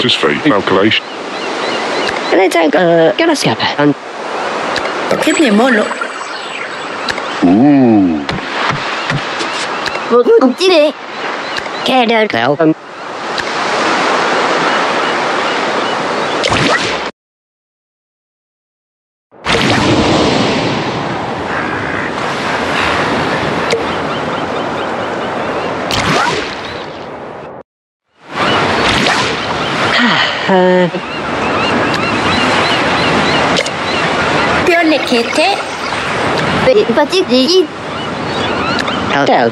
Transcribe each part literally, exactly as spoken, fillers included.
interest fee calculation. Let's go. Get us up. Give me a molo. Ooh. Did it? Can't go. Piolekete. But you out.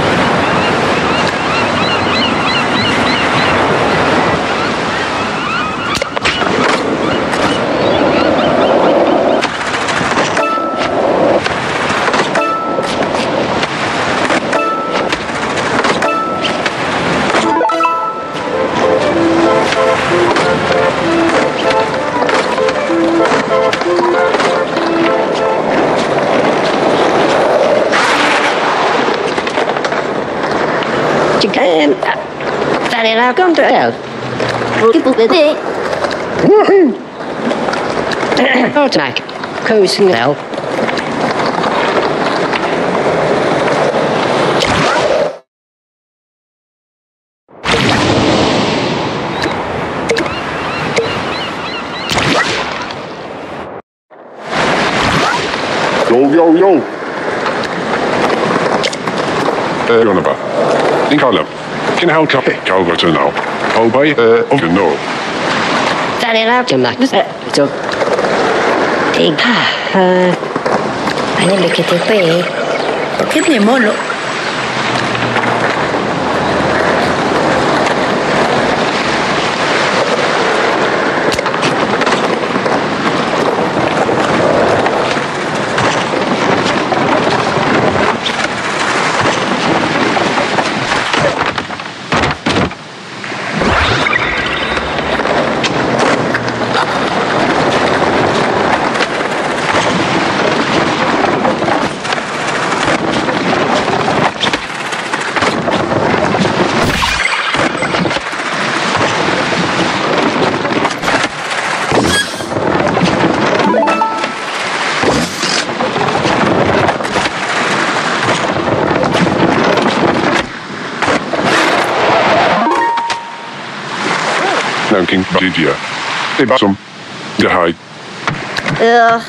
Chicken. Daddy, now come to hell. People with it. Oh, tonight. Coasting hell. Yo, yo, yo. Uh, you're on about. In column. Can help up over to now. Oh, by uh, of the no. Daddy, now come back. So, take. Uh, I need to get away. Give me a molo. King Radlandia. They bought some. The hide. Ugh.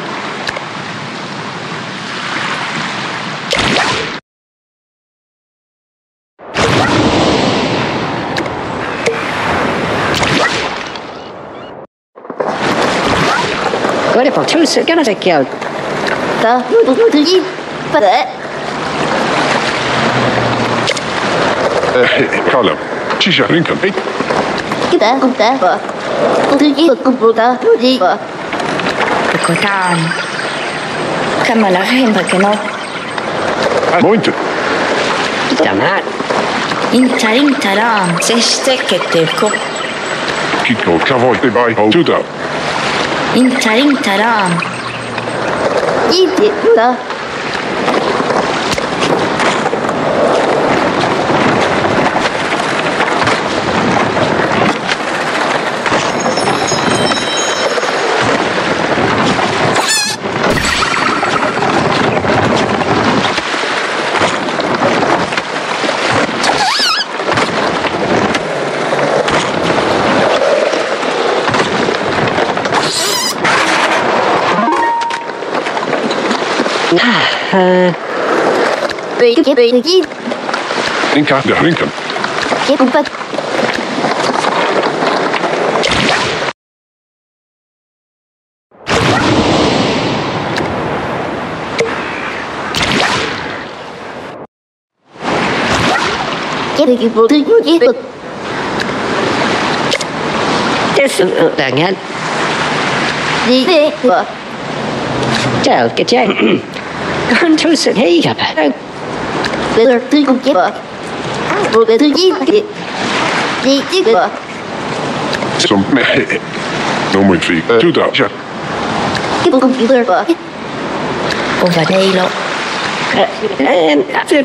Good for two seconds. Get out. The but Uh, column. She's a Lincoln. Hey. Kita kita ba utuji kubuta uji ba Kotan. Kamala hemba keno. Mointe. Tamat. Intarin taram. Seste kete ko. Kiko kavoy te bai ho tuda. Intarin taram. Iti da. Uh, big, big, big. Inka de Lincoln. Get but. Get it, people. Get it. This is dang it. The Chào, cái chơi. Con chú sự hay gặp. Bây giờ tôi cũng kịp. Một cái thứ gì gì gì chứ được. Some no more fee. Two dollars. Cái bộ computer của. Over đây lo. And after.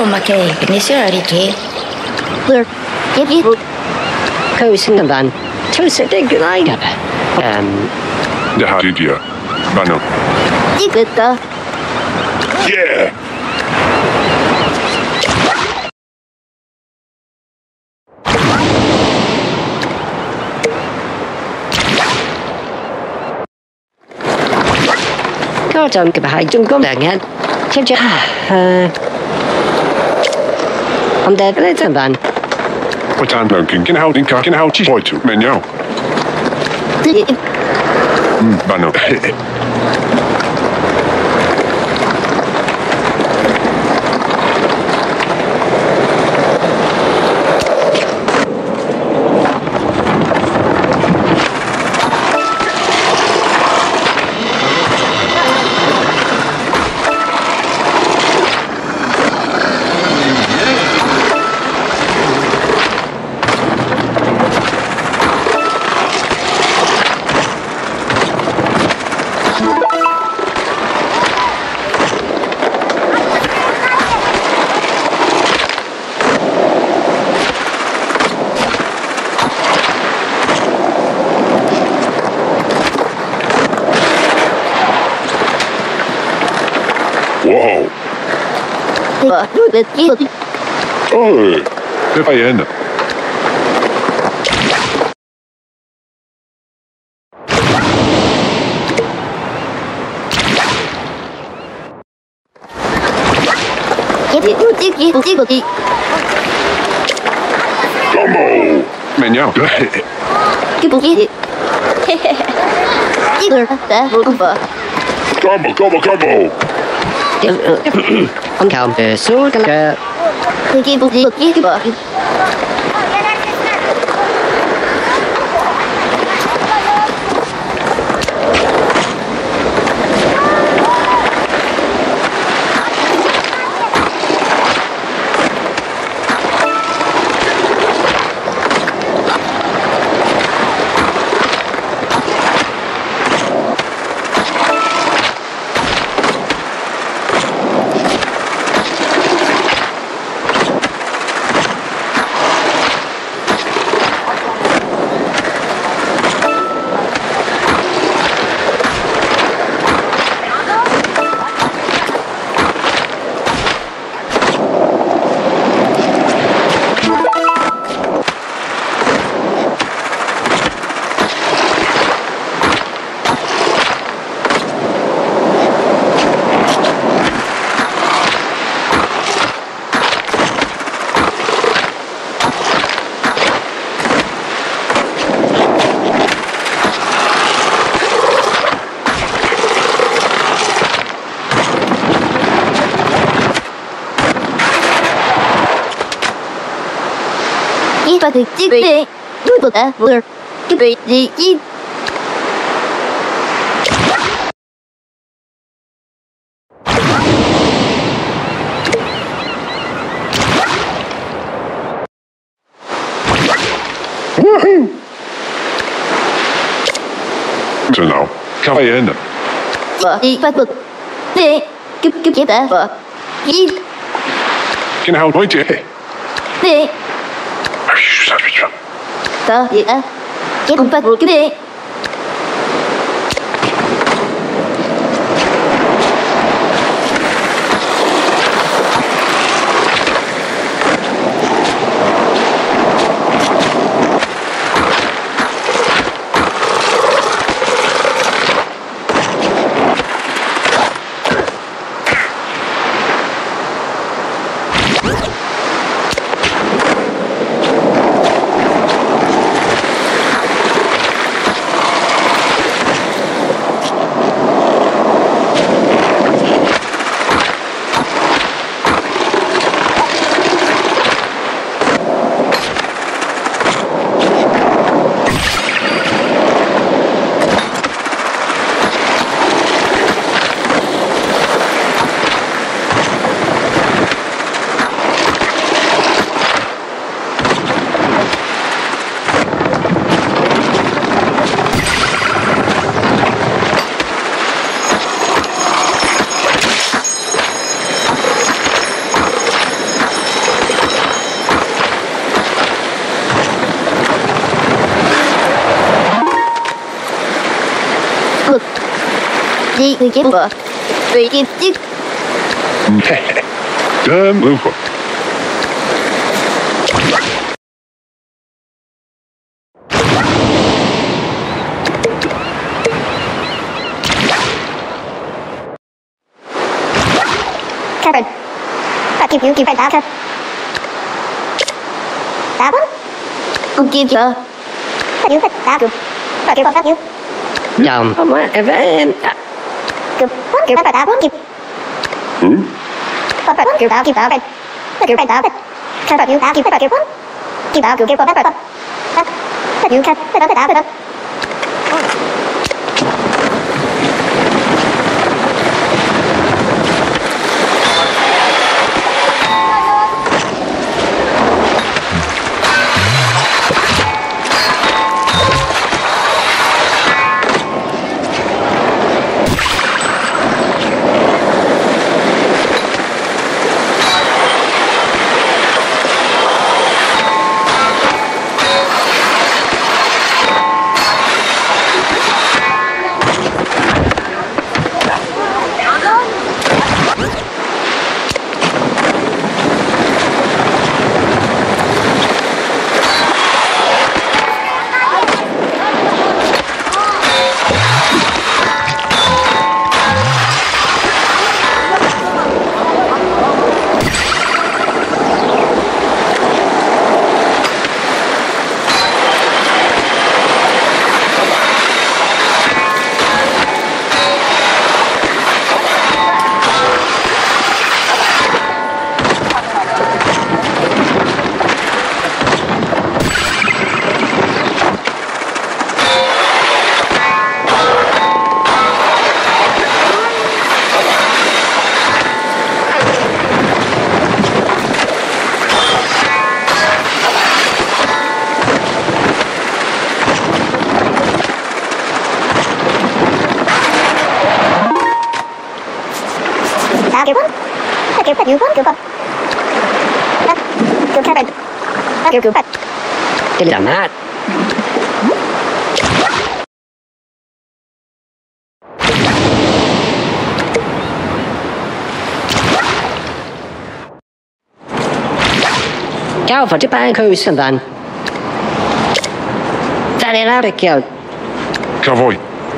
ma che ne si era che We're giving Coast in the van. To sit a good night up. Um, The Hadidia. Bano. Igita. Yeah! Có trong cái bài Trung Quốc đàn hen. Xem chưa? Ông đẹp lấy tầm bàn. What time dunking? Can how dinka? Can how chi boy to? Men yo. Hmm, Bano. Whoa! Oh, det var igen. Combo! Men ja. Combo, combo, combo! Ông chào về số cái và thực chí về đối với ta vừa cái vị gì chi Så nu, kan vi igen. vợ đi phát bực để kiếp kiếp chế ta vợ gì Kan how do it? để ta gì á chế cũng phát bực để Đi người kiếm vợ. Người kiếm chứ. Damn Luca. Kevin. Bạn kịp cứu kịp phải đá thật. Đá bắn. Không kịp chờ. Bạn cứu phải đá cứu. Bạn cứu phải cứu. Chồng, không á, em phải em. Cứu bắn cứu phải đá bắn kịp. Ừ? Bạn phải cứu đá kịp đá phải. Bạn cứu phải đá phải. Bạn phải cứu đá kịp phải cứu bắn. Kịp đá cứu kịp phải phải. Bạn cứu phải đá phải đá. Cứu bắn. Cứu phải cứu bắn cứu bắn. Cứu Kevin. Cứu cứu phải. Cái làm hát. Cao phải tiếp anh khơi sân đàn. Ta đi ra được kiểu. Cowboy.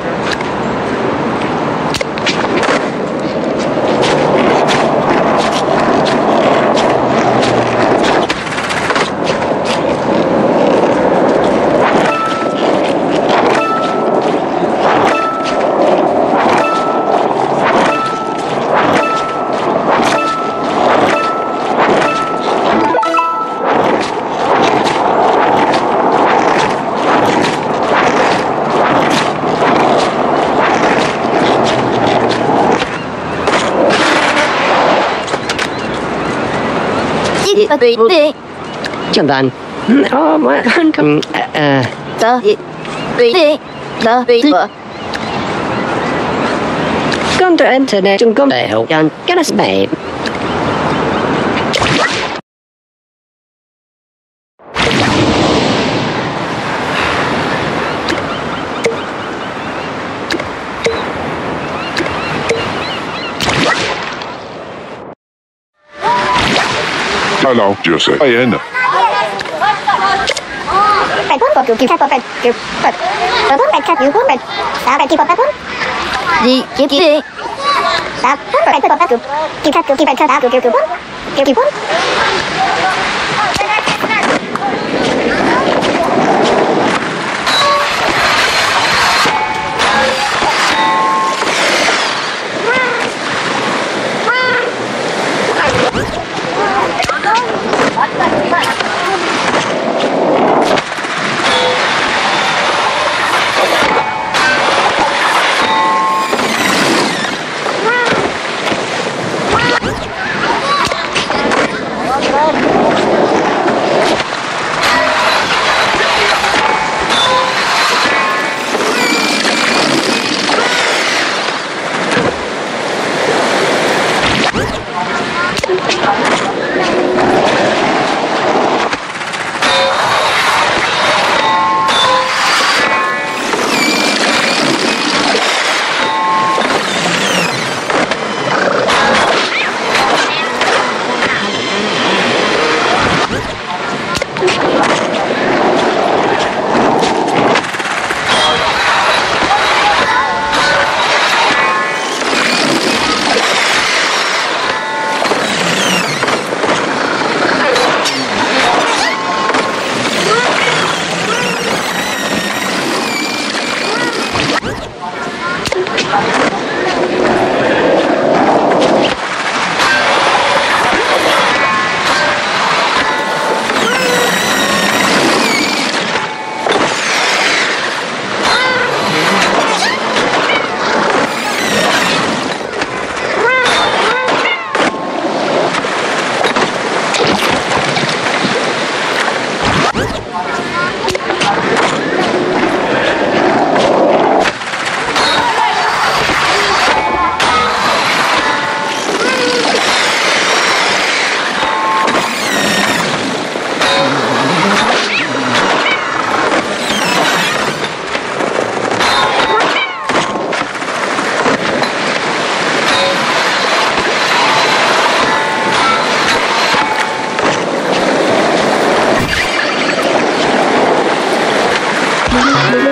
Và tùy đi. Chẳng đàn. Ồ, mà hắn không... À... Tớ đi. Tùy đi. Tớ tùy đi. Con tụi internet chung công đại hậu dần. Cái đó sẽ Hello, Jose. Hey, Anna. Bạn muốn một kiểu kiểm tra của bạn. Kiểu... Bạn... Tớ muốn bạn tra cứu của bạn. Đã bạn kịp một bạn muốn. Gì? Kiếm kỹ đi. Đã muốn bạn một bạn kiểu... Kiểm tra kiểu kịp bạn tra đã kiểu kiểu kiểu muốn. Kiểu kịp muốn. Thank you.